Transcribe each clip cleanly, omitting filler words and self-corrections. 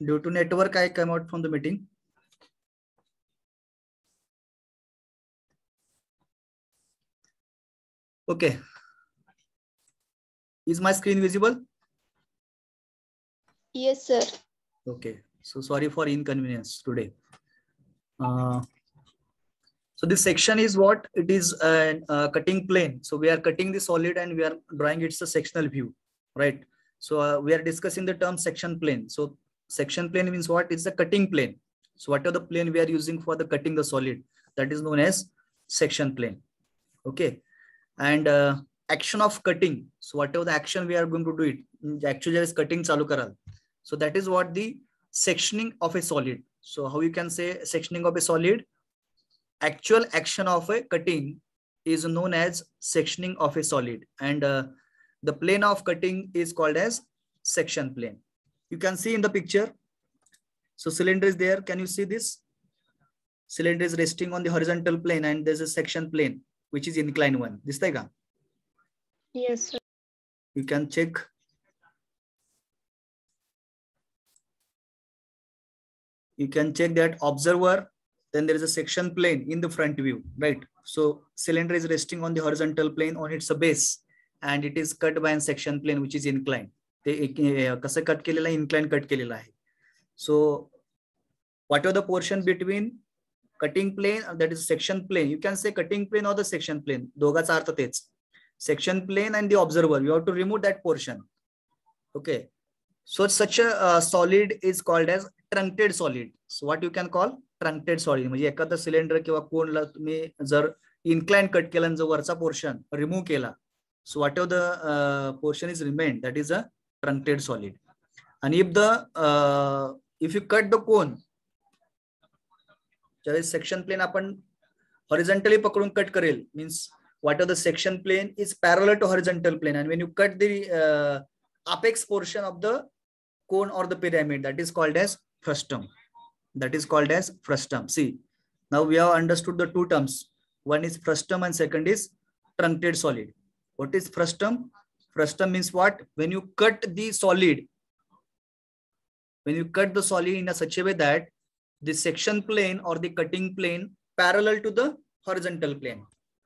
Due to network, I come out from the meeting. Okay. Is my screen visible? Yes, sir. Okay. So sorry for inconvenience today. So this section is what? It is a cutting plane. So we are cutting the solid and we are drawing it's a sectional view, right? So we are discussing the term section plane. So section plane means what? It's a cutting plane. So whatever the plane we are using for the cutting the solid, that is known as section plane. Okay. And action of cutting. So whatever the action we are going to do it, actually there is cutting chalu karal. So that is what the sectioning of a solid. So how you can say sectioning of a solid? Actual action of a cutting is known as sectioning of a solid, and the plane of cutting is called as section plane. You can see in the picture. So cylinder is there. Can you see this? Cylinder is resting on the horizontal plane and there's a section plane which is inclined one. This thing. Yes, sir. You can check. You can check that observer. Then there is a section plane in the front view, right? So cylinder is resting on the horizontal plane on its base, and it is cut by a section plane which is inclined. कसं cut केलेला आहे? Inclined cut केलेला आहे. So what are the portion between cutting plane, that is section plane? You can say cutting plane or the section plane. दोघाचा अर्थ तेच. Section plane and the observer. You have to remove that portion. Okay. So such a solid is called as truncated solid. So what you can call truncated solid? म्हणजे एखादा cylinder किंवा कोनला तुम्ही जर inclined cut केला आणि जर वरचा portion remove केला, so whatever the portion is remained, that is a truncated solid. And if you cut the cone, ज्यावेळेस section plane आपण horizontally पकडून कट करेल, means whatever the section plane is parallel to horizontal plane, and when you cut the apex portion of the cone or the pyramid, that is called as frustum. That is called as frustum. See, now we have understood the two terms. One is frustum and second is truncated solid. What is frustum? Frustum means what? When you cut the solid, in a such a way that the section plane or the cutting plane parallel to the horizontal plane.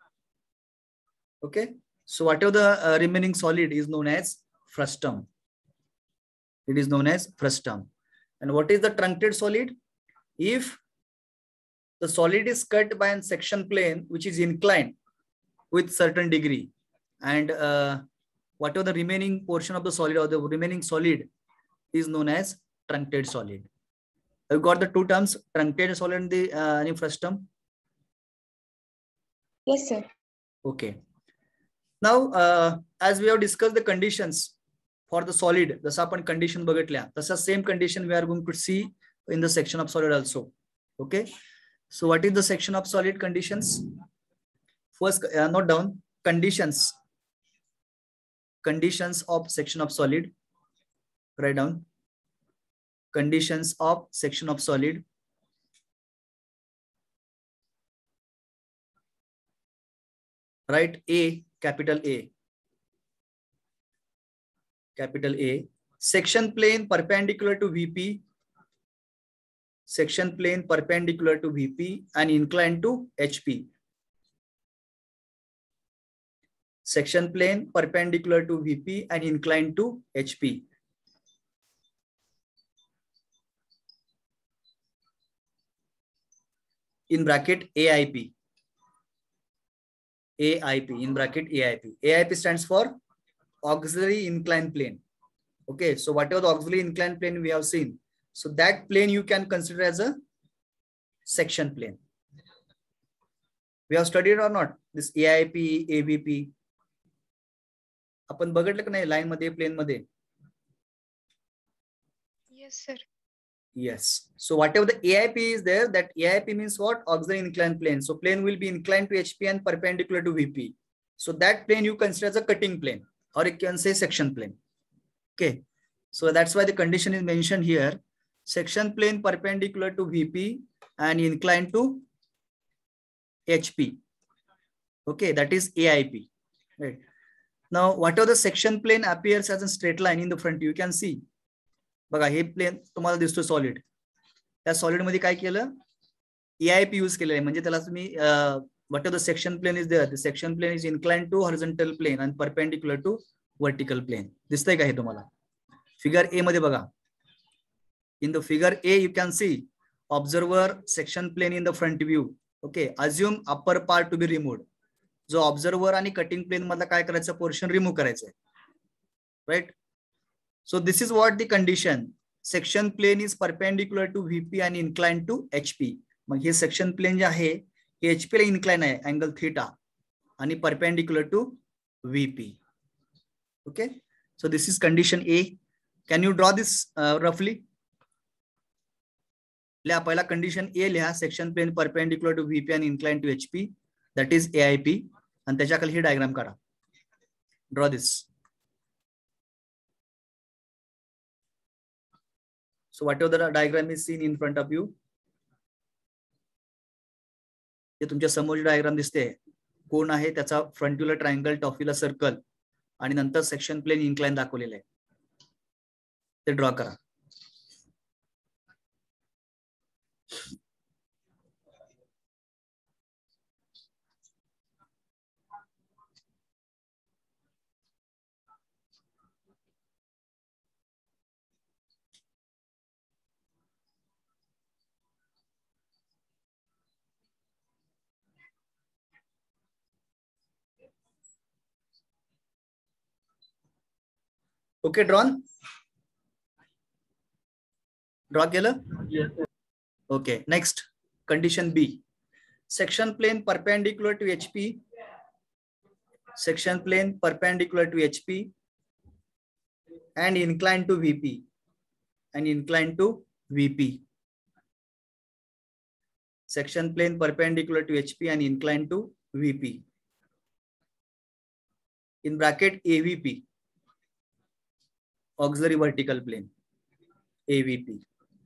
Okay. So whatever the remaining solid is known as frustum. It is known as frustum. And what is the truncated solid? If the solid is cut by a section plane which is inclined with certain degree, and whatever the remaining portion of the solid or the remaining solid is known as truncated solid. Have you got the two terms, truncated solid and the frustum? Yes, sir. Okay. Now, as we have discussed the conditions for the solid, जसं आपण condition बघितल्या, तसा same condition we are going to see in the section of solid also. Okay. So what is the section of solid conditions? First, note down conditions. Conditions of section of solid. Write down. Conditions of section of solid. Write A, capital A. Capital A. Section plane perpendicular to VP. Section plane perpendicular to VP and inclined to HP. Section plane perpendicular to VP and inclined to HP. In bracket AIP. AIP, in bracket AIP. AIP stands for auxiliary inclined plane. Okay, so whatever the auxiliary inclined plane we have seen, so that plane you can consider as a section plane. We have studied or not this AIP, AVP? आपण बघितलं की नाही line मध्ये, plane मध्ये? Yes, sir. Yes. So whatever the AIP is there, that AIP means what? Auxiliary inclined plane. So plane will be inclined to HP and perpendicular to VP. So that plane you consider as a cutting plane, or you can say section plane. Okay. So that's why the condition is mentioned here. Section plane perpendicular to VP and inclined to HP. Okay, that is AIP. Right. Now, whatever the section plane appears as a straight line in the front, you can see. बघा हे plane तुम्हाला दिसतो solid, त्या solid मध्ये काय केलं, EIP use केलेलं आहे. म्हणजे त्याला तुम्ही what the section plane is there, the section plane is incline to horizontal plane and perpendicular to vertical plane. दिसतंय का हे तुम्हाला? फिगर ए मध्ये बघा. In the figure A, you can see observer section plane in the front view. Okay, assume upper part to be removed. जो observer आणि cutting plane मधला काय करायचं, पोर्शन रिमूव्ह करायचं, right. So this is what the condition. Section plane is perpendicular to VP आणि incline to HP. मग हे section plane जे आहे हे HP ला इन्क्लाइन आहे अँगल थीटा आणि perpendicular to VP. Okay, so this is condition A. Can you draw this रफली? लिहा पहिला कंडिशन ए लिहा, section plane perpendicular to VP आणि incline to HP, that is AIP. आणि त्याच्याखाली ही डायग्राम काढा. Draw this. So whatever the diagram is seen in front of you, जे तुमच्या समोर डायग्राम दिसते, कोण आहे त्याचा फ्रंट्युलर ट्रायंगल, टॉप्युलर सर्कल आणि नंतर सेक्शन प्लेन इन्क्लाइन दाखवलेलं आहे, ते ड्रॉ करा. ओके, ड्रॉन, ड्रॉ केलं? Okay, next condition B. Section plane perpendicular to HP, section plane perpendicular to HP and inclined to VP and inclined to VP. Section plane perpendicular to HP and inclined to VP. In bracket AVP, auxiliary vertical plane, AVP.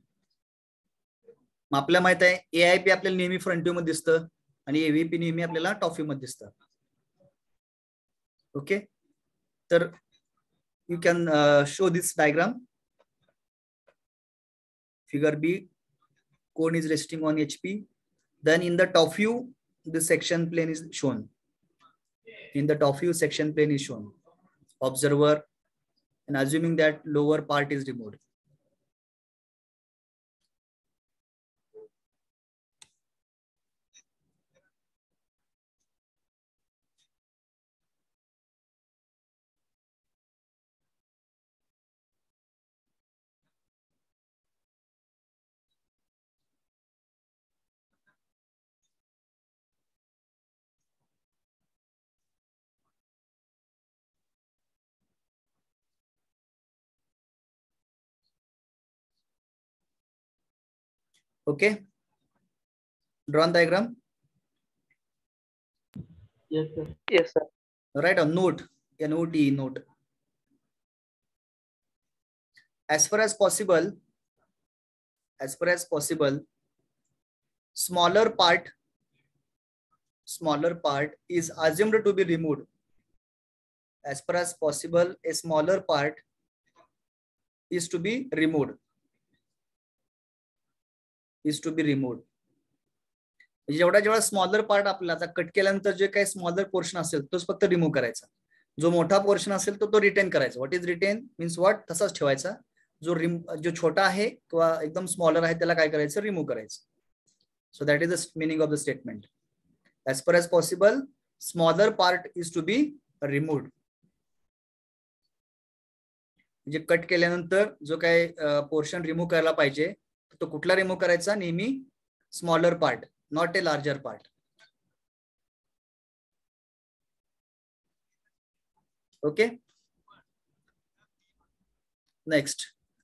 आपल्याला माहित आहे AIP आपल्याला नेहमी front view मध्ये दिसतं आणि AVP नेहमी आपल्याला टॉप व्ह्यू मध्ये दिसतं. ओके, तर you can show this diagram. Figure B, cone is resting on HP. Then in the top view, the section plane is shown. In the top view, section plane is shown. Observer, and assuming that lower part is removed. Okay, drawn diagram. Yes, sir. Yes, sir. Write a note, NOT, note. As far as possible, smaller part is assumed to be removed. As far as possible, a smaller part is to be removed. जेवढा जेवढा smaller part आपल्याला cut केल्यानंतर जे काही smaller portion असेल तोच फक्त remove करायचा. जो मोठा पोर्शन असेल तो रिटेन करायचा. What is retain means what, तसाच ठेवायचा. जो छोटा आहे किंवा एकदम स्मॉलर आहे त्याला काय करायचं, रिमूव्ह करायचं. So that is the meaning of the statement. As far as possible smaller part is to be removed. म्हणजे कट केल्यानंतर जो काही पोर्शन रिमूव्ह करायला पाहिजे तो कुठला रिमूव्ह करायचा, नेहमी smaller part, not a larger part. Okay, next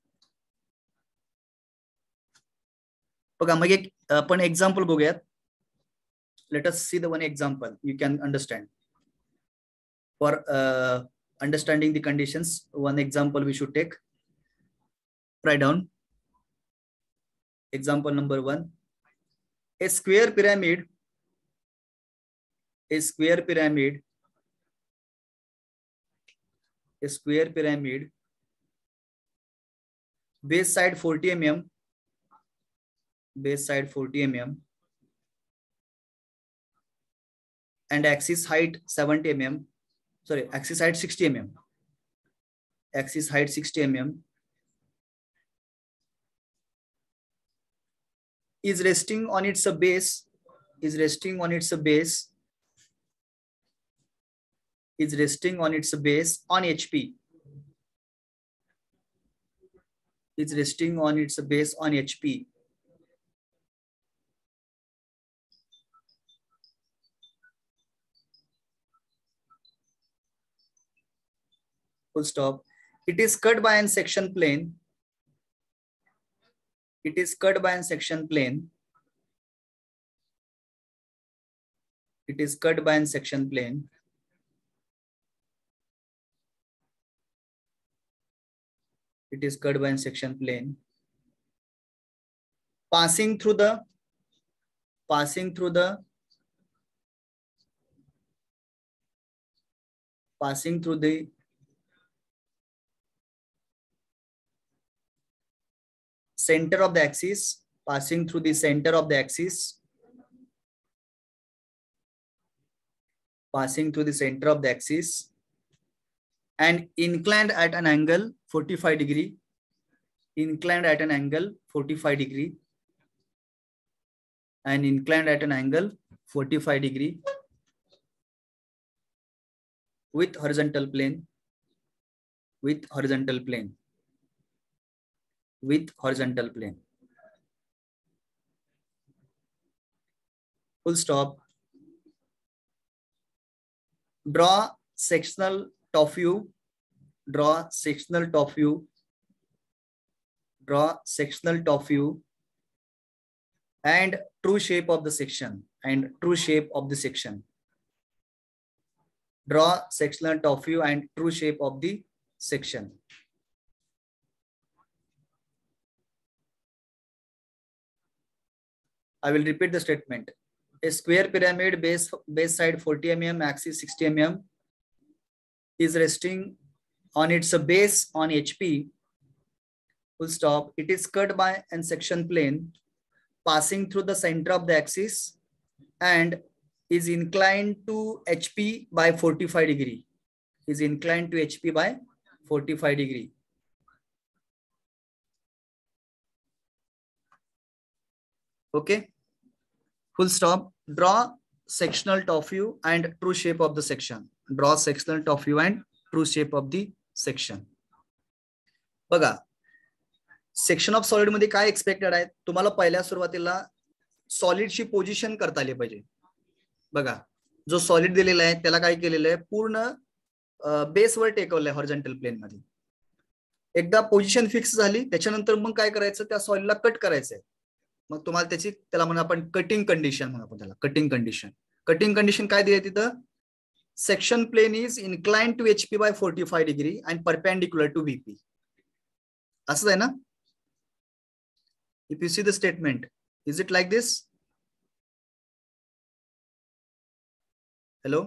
बघा, मग एक आपण एक्झाम्पल बघूयात. Let us see the one example you can understand. For understanding the conditions, one example we should take. Write down example number 1. A square pyramid base side 40 mm, base side 40 mm, and axis height 70 mm, sorry, axis height 60 mm, axis height 60 mm, is resting on its base, is resting on its base, is resting on its base on HP, is resting on its base on HP. Full stop. It is cut by an section plane. It is cut by an section plane. It is cut by an section plane. It is cut by an section plane. Passing through the center of the axis, passing through the center of the axis, passing through the center of the axis, and inclined at an angle 45 degree, inclined at an angle 45 degree, and inclined at an angle 45 degree with horizontal plane, with horizontal plane, with horizontal plane. Full stop. Draw sectional top view, draw sectional top view, draw sectional top view, and true shape of the section, and true shape of the section. Draw sectional top view and true shape of the section. I will repeat the statement. A square pyramid base side 40 mm, axis 60 mm is resting on its base on HP. Full stop. It is cut by an section plane passing through the center of the axis and is inclined to HP by 45 degree. Is inclined to HP by 45 degree. Okay. Full stop. Draw sectional top view and true shape of the section. Draw sectional top view and true shape of the section. बघा, section of solid मध्ये काय expected आहे तुम्हाला पहिल्या सुरुवातीला सॉलिडची position करता आली पाहिजे. बघा, जो सॉलिड दिलेला आहे त्याला काय केलेलं आहे, पूर्ण बेसवर टेकवलंय हॉरिझॉन्टल प्लेन मध्ये. एकदा पोझिशन फिक्स झाली त्याच्यानंतर मग काय करायचं, त्या सॉलिडला कट करायचंय. मग तुम्हाला त्याला म्हणू आपण कटिंग कंडिशन म्हणू आपण त्याला, कटिंग कंडिशन. कटिंग कंडिशन काय दिली तिथं, section plane is inclined to HP by 45 degree and perpendicular to VP. असं आहे ना. If you see the statement, is it like this? Hello?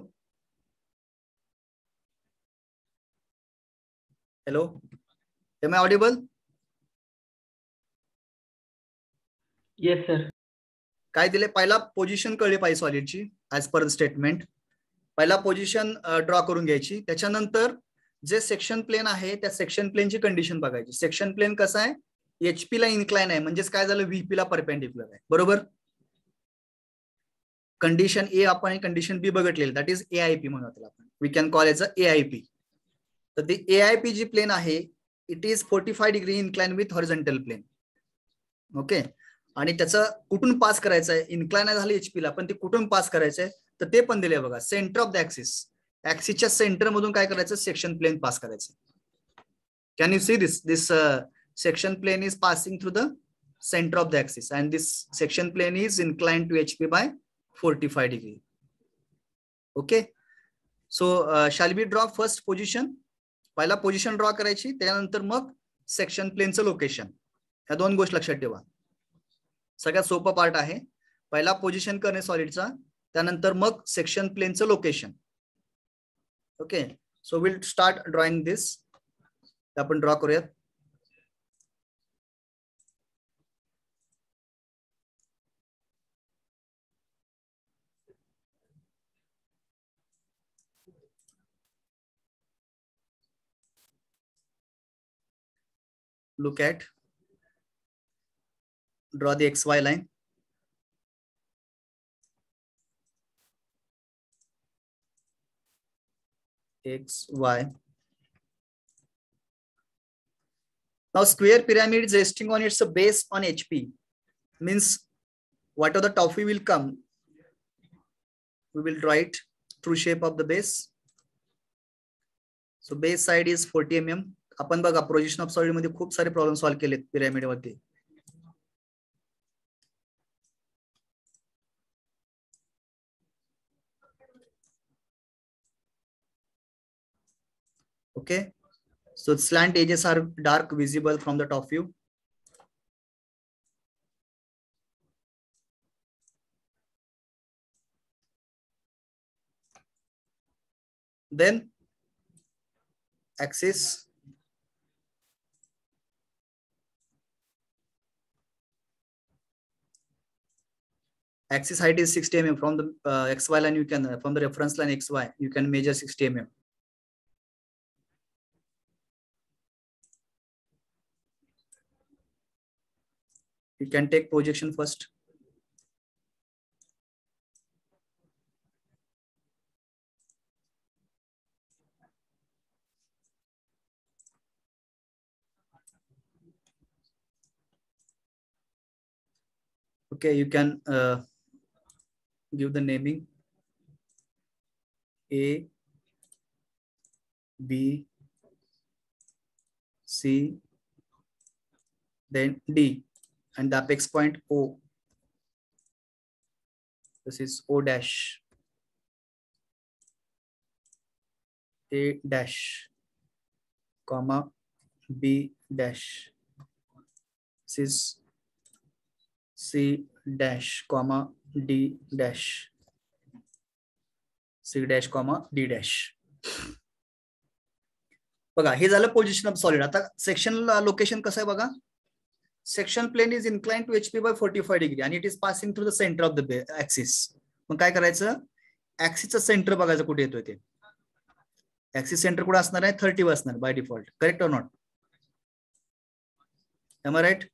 Hello? Am I audible? Yes, sir. काय दिले, पहिला position कळली पाहिजे सॉलिडची ऍज पर स्टेटमेंट. पहिला पोझिशन ड्रॉ करून घ्यायची. त्याच्यानंतर जे सेक्शन प्लेन आहे त्या सेक्शन प्लेनची कंडिशन बघायची. सेक्शन प्लेन कसं आहे, HP ला इन्क्लाइन आहे, म्हणजेच काय झालं, VP ला परपेंडिक्युलर आहे. बरोबर. कंडिशन ए आपण कंडिशन बी बघितलेली, दॅट इज AIP म्हणून त्याला आपण, we can call as a AIP. तर ती AIP जी प्लेन आहे it is 45 degree incline with horizontal plane. Okay. आणि त्याचं कुठून पास करायचं आहे, इन्क्लाइन झालं HP ला, पण ते कुठून पास करायचं आहे तर ते पण दिले बघा. सेंटर ऑफ द ऍक्सिस, ऍक्सिसच्या सेंटर मधून काय करायचं, सेक्शन प्लेन पास करायचं. Can you see this section plane is passing through the center of the axis and this section plane is inclined to HP by 45 degree. Okay. So shall we draw first position? पहिला position draw करायची, त्यानंतर मग section प्लेनचं location. या दोन गोष्टी लक्षात ठेवा. सगळ्यात सोपा पार्ट आहे. पहिला पोझिशन करणे सॉलिडचा, त्यानंतर मग सेक्शन प्लेनचं location. Okay. So will start drawing this. आपण ड्रॉ करूयात. Look at, draw the XY line. XY. Now square pyramid is resting on its base on HP. Means whatever the top view will come, we will draw it through shape of the base. So base side is 40 mm. आपण बघा projection of solid मध्ये खूप सारे problem solve केलेत pyramid मध्ये. Okay, so slant edges are dark visible from the top view. Then axis, axis height is 60 mm. From the XY line, you can, from the reference line XY, you can measure 60 mm. You can take projection first. Okay, you can give the naming A, B, C, then D, and the apex point O. This is O dash, A dash, comma, B dash. This is C dash, comma, D dash. C dash, comma, D dash. बघा हे झालं position of solid. आता section location कसं आहे बघा. Section plane is incline to HP by 45 degree आणि it is passing through the centre of the axis. मग काय करायचं, ऍक्सिसचं सेंटर बघायचं कुठे येतोय ते. ऍक्सिस सेंटर कुठे असणार आहे, 30 वर असणार by default. Correct or not? Am I right?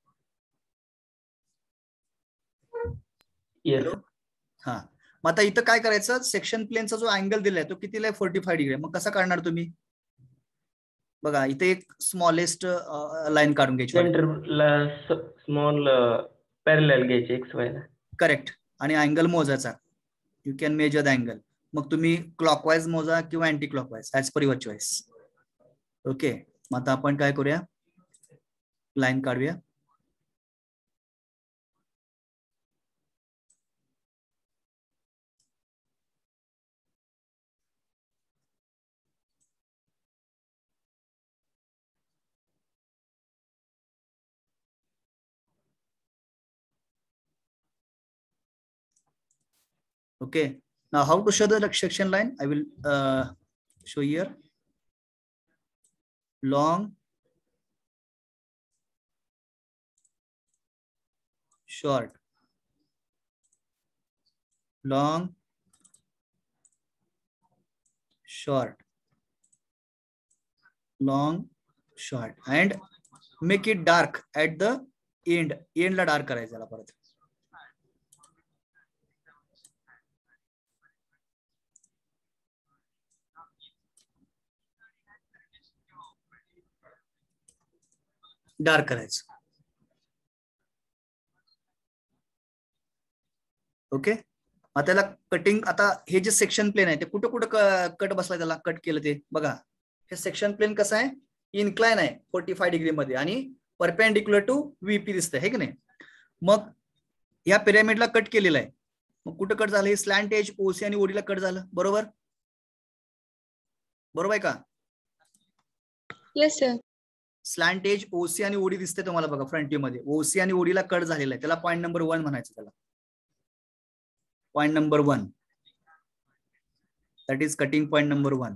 Yes. हा, मग आता इथं काय करायचं, सेक्शन प्लेनचा जो अँगल दिलाय तो कितीला आहे, 45 डिग्री. मग कसा काढणार तुम्ही बघा. इथे एक स्मॉलेस्ट लाईन काढून घ्यायची, सेंटरला स्मॉल पॅरलल घ्यायचे XY ला. करेक्ट. आणि अँगल मोजायचा. You can measure the angle. मग तुम्ही क्लॉकवाईज मोजा किंवा anti clockwise, as per your choice. Okay, मग आता आपण काय करूया, लाईन काढूया. Okay, now how to show the section line? I will show here. Long, short, long, short, long, short, and make it dark at the end. End La dark करायचं याला परत. Dark करायचं. ओके, आता त्याला cutting, आता हे जे section plane आहे ते कुठं कुठं कट बसलाय, त्याला कट केलं ते बघा. हे सेक्शन प्लेन कसं आहे, इन्क्लाइन आहे 45 डिग्री मध्ये आणि परपेंडिक्युलर टू VP दिसतंय, हे की नाही. मग या पिरामिडला कट केलेलं आहे. मग कुठं कट झालं, हे स्लॅन्ट एज OC आणि OD ला कट झालं. बरोबर, बरोबर आहे का? Yes, sir. Slant edge OC आणि OD दिसते तुम्हाला बघा फ्रंट व्ह्यू मध्ये. OC आणि OD ला कट झालेला आहे, त्याला पॉईंट नंबर 1 म्हणायचं. त्याला point number 1, that is cutting point number 1.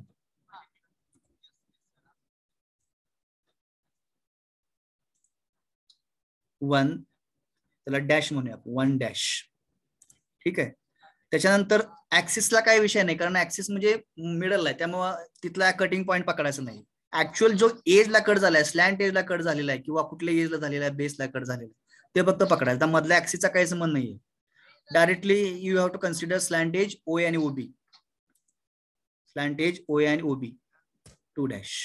त्याला डॅश म्हणूया, 1 डॅश. ठीक आहे. त्याच्यानंतर ऍक्सिसला काही विषय नाही, कारण ऍक्सिस म्हणजे मिडल आहे, त्यामुळे तिथला कटिंग पॉईंट पकडायचं नाही. ऍक्च्युअल जो एजला कट झालाय, स्लॅन्ट एजला कट झालेला आहे किंवा कुठल्या एजला झालेला आहे, बेसला कट झालेला आहे, ते फक्त पकडायचं. त्या मधल्या ऍक्सिसचा काही संबंध नाहीये. Directly you have to consider slant edge OA आणि OB. स्लॅन्ट एज OA आणि OB 2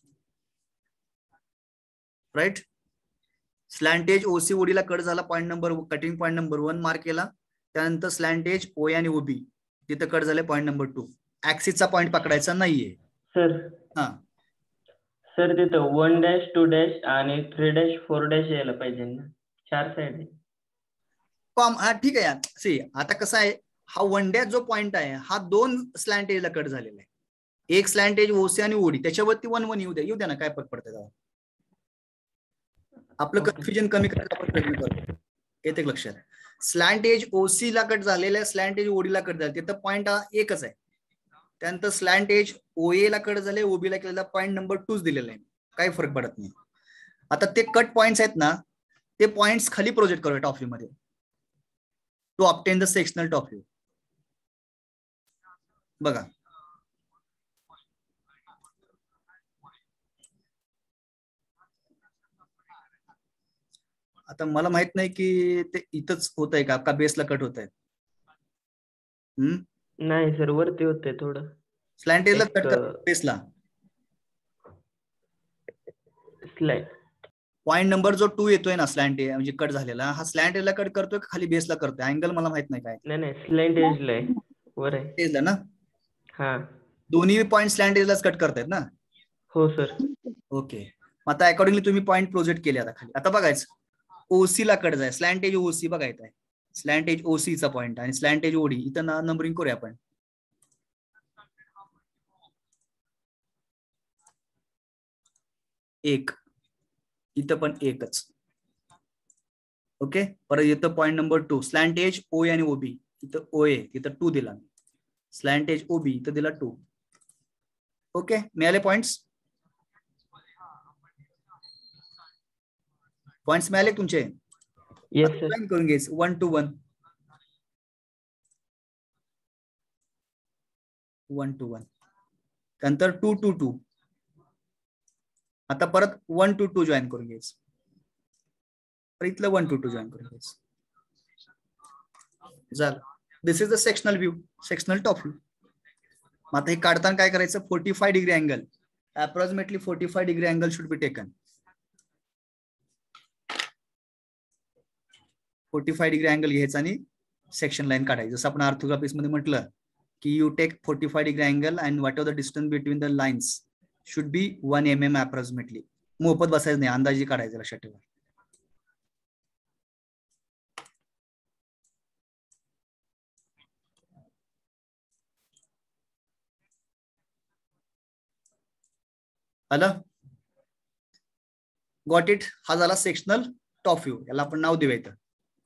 right. Slant edge OC OD ला कट झाला, point number cutting point number 1 mark केला. त्यानंतर स्लॅन्ट एज OA आणि OB तिथं कट झाले, पॉईंट नंबर 2. ऍक्सिसचा पॉईंट पकडायचा नाहीये. सर हा सर तिथं 1 2 आणि 3 4 यायला पाहिजे ना, 4 साईड आहे. हा ठीक आहे. सी आता कसं आहे, हा 1 डॅश जो पॉइंट आहे हा 2 स्लॅन्ट एजला कट झालेला आहे. एक स्लॅन्ट एज OC आणि OD, त्याच्यावरती 1 1 येऊ द्या ना, काय फरक पडतं त्याला. आपलं कन्फ्युजन कमी करायचा आपण प्रयत्न करतो, येते लक्षात. स्लॅन्ट एज OC ला कट झालेला, स्लॅन्ट एज OD ला कट झाले, तिथं पॉईंट हा एकच आहे. त्यानंतर स्लॅन्ट एज OA ला कट झाले, OB ला केलेला पॉईंट नंबर 2 दिलेला आहे, काही फरक पडत नाही. आता ते कट पॉइंट्स आहेत ना, ते पॉइंट्स खाली प्रोजेक्ट करूया टॉप व्ह्यू मध्ये, to obtain the sectional top view. बघा आता मला माहित नाही की ते इथंच होत आहे का बेसला कट होत आहे. नाही सर, वरती होते थोडं. स्लॅन्ट एजला कट कर बेसला. पॉईंट नंबर जो 2 येतोय ना स्लॅन्ट एज म्हणजे कट झालेला, हा स्लॅन्ट एजला कट करतोय का खाली बेसला करतोय, अँगल मला माहित नाही काय. नाही स्लॅन्ट एजला आहे, वर आहे. एजला ना, हा दोन्ही पॉईंट स्लॅन्ट एजलाच कट करतायत ना. हो सर. ओके, आता अकॉर्डिंगली तुम्ही पॉईंट प्रोजेक्ट केले आता खाली. आता बघायचं OC ला कट जाय, स्लॅन्ट एज OC बघायचं आहे. स्लॅन्ट एज OC चा पॉईंट आणि स्लॅन्ट एज OD इथं नंबरिंग करूया आपण. एक इथं पण एकच. ओके, परत इथं point number 2 slant edge OA आणि OB, इथं OA इथं 2 दिला, स्लॅन्ट एज OB इथं दिला 2. ओके, मिळाले पॉइंट्स. पॉइंट्स मिळाले तुमचे. Yes sir. करून घ्यायचं 1 to 1, 1 to 1, त्यानंतर 2 to 2. आता परत 1 to 2 जॉईन करून घ्यायचं, इथलं 1 to 2 जॉईन करून घ्यायचं. झालं. This is the sectional view, sectional top view. आता हे काढताना काय करायचं, 45 degree angle, approximately 45 degree angle should be taken. 45 degree angle घ्यायचा आणि सेक्शन लाईन काढायची. जसं आपण ऑर्थोग्राफिक्स मध्ये म्हटलं की you take 45 degree angle and what are the distance between the lines should be 1 mm approximately. मोफत बसायचं नाही, अंदाजे काढायचं, लक्षात ठेवा. आलं, गॉट इट. हा झाला सेक्शनल टॉप व्ह्यू, याला आपण नाव देऊया इथं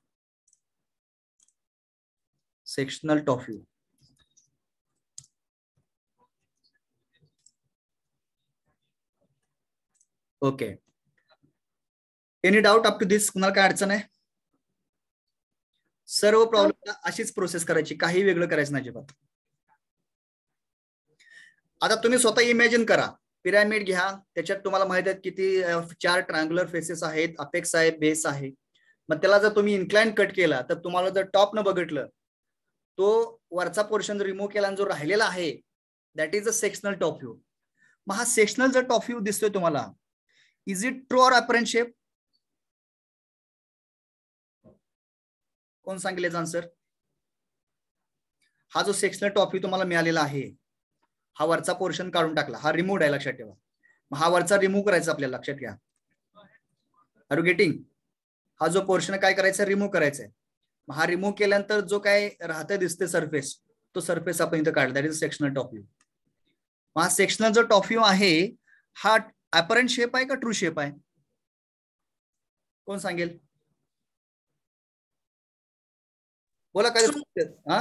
sectional top view. Okay, any doubt up to this? कुणाला काय अडचण आहे? सर्व प्रॉब्लेमला अशीच प्रोसेस करायची, काही वेगळं करायचं नाही अजिबात. आता तुम्ही स्वतः इमॅजिन करा, पिरॅमिड घ्या, त्याच्यात तुम्हाला माहित आहे किती 4 ट्रायंग्युलर फेसेस आहेत, अपेक्स आहे, बेस आहे. मग त्याला जर तुम्ही इन्क्लाइन कट केला तर तुम्हाला जर टॉप न बघितलं, तो वरचा पोर्शन रिमूव्ह केला आणि जो राहिलेला आहे that is a sectional top view. मग हा सेक्शनल जर टॉप व्ह्यू दिसतोय तुम्हाला, is it true or apparent shape? कोण सांगेल याचा आन्सर? हा जो सेक्शनल टॉप व्ह्यू तुम्हाला मिळालेला आहे, हा वरचा पोर्शन काढून टाकला, हा रिमूव्ह आहे, लक्षात ठेवा. हा वरचा रिमूव्ह करायचा आपल्याला, लक्षात घ्या. Are you getting? हा जो पोर्शन काय करायचा, रिमूव्ह करायचा आहे. हा रिमूव्ह केल्यानंतर जो काय राहतं दिसते सरफेस, तो सरफेस आपण इथं काढला, that is sectional top view. हा सेक्शनल जो टॉप व्ह्यू आहे हा अपरंट शेप आहे का ट्रू शेप आहे? कोण सांगेल? बोला काय. हा,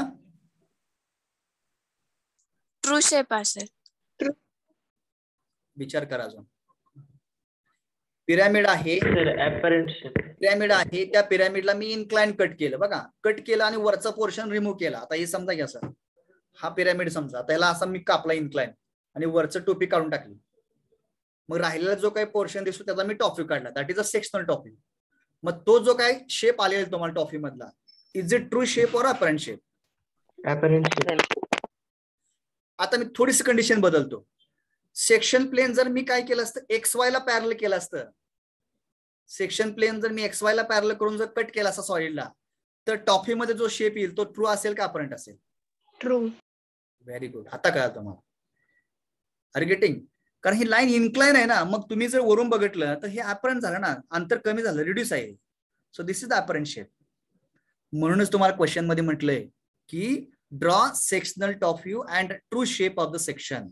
ट्रू शेप असेल. विचार करा अजून. पिरॅमिड आहे, सर ऍपरंट शेप. पिरॅमिड आहे, त्या पिरॅमिडला मी इन्क्लाइन कट केलं बघा, कट केलं आणि वरचा पोर्शन रिमूव्ह केला. आता हे समजा घ्या सर, हा पिरॅमिड समजा, त्याला असा मी कापला इन्क्लाइन आणि वरचं टोपी काढून टाकली. मग राहिलेला जो काही पोर्शन दिसतो त्याचा मी टॉप व्ह्यू काढला, that is a sectional top view. मग तो जो काही शेप आलेला तुम्हाला टॉप व्ह्यू मधला, is it true shape or apparent shape? Apparent shape. आता मी थोडीशी कंडिशन बदलतो. सेक्शन प्लेन जर मी काय केलं असतं, XY ला पॅरल केलं असतं, सेक्शन प्लेन जर मी XY ला पॅरल करून जर कट केला असता सॉलिडला, तर टॉप व्ह्यू मध्ये जो शेप येईल तो ट्रू असेल का अपरंट असेल? ट्रू. Very good. आता कळलं तुम्हाला? Are getting? कारण ही लाईन इन्क्लाइन आहे ना, मग तुम्ही जर वरून बघितलं तर हे अपरंट झालं ना, अंतर कमी झालं, रिड्यूस आहे. So this is the apparent shape. म्हणूनच तुम्हाला क्वेश्चन मध्ये म्हटलंय की draw sectional top view and true shape of the section.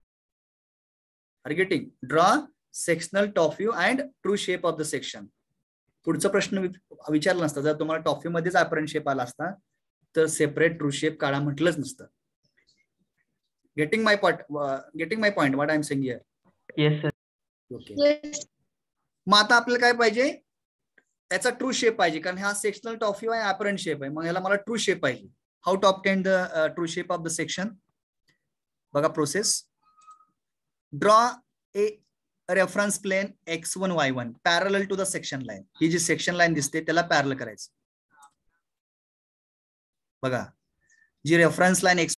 Are getting? Draw sectional top view and true shape of the section. पुढचा प्रश्न विचारला नसता जर तुम्हाला टॉप व्ह्यू मध्येच अपरंट शेप आला असता तर सेपरेट ट्रू शेप काढा म्हटलंच नसतं. Getting my point what I'm saying here? Yes sir. Okay. Yes. मग आता आपल्याला काय पाहिजे, त्याचा ट्रू शेप पाहिजे, कारण हा सेक्शनल टॉप व्ह्यू आहे, अपरंट शेप आहे. मग याला मला ट्रू शेप पाहिजे. How to obtain the true shape of the section? बघा process. Draw a reference plane X1 Y1 parallel to the section line. ही जी सेक्शन लाईन दिसते त्याला पॅरल करायचं. बघा जी रेफरन्स लाईन